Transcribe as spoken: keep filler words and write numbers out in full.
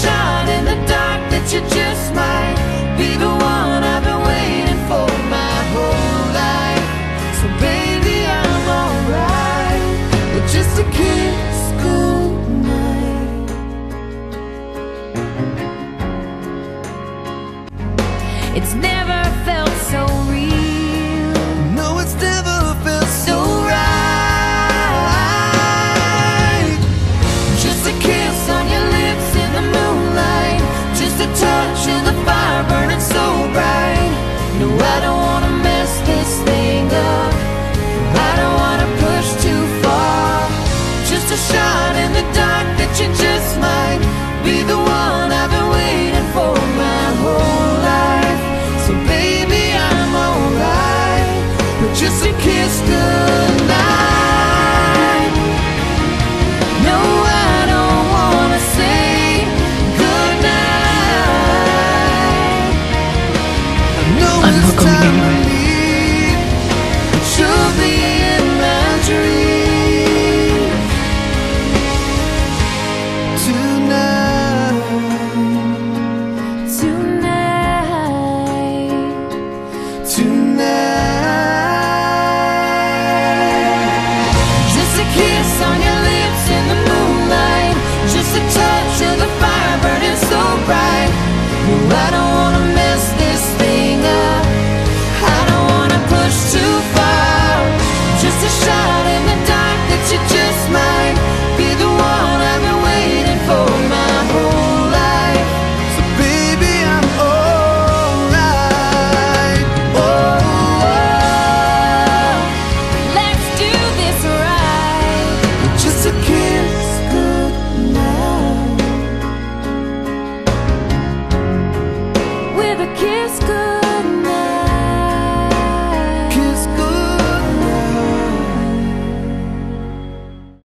shine in the dark, that you just might be the one I've been waiting for my whole life. So baby, I'm alright with just a kiss goodnight. It's never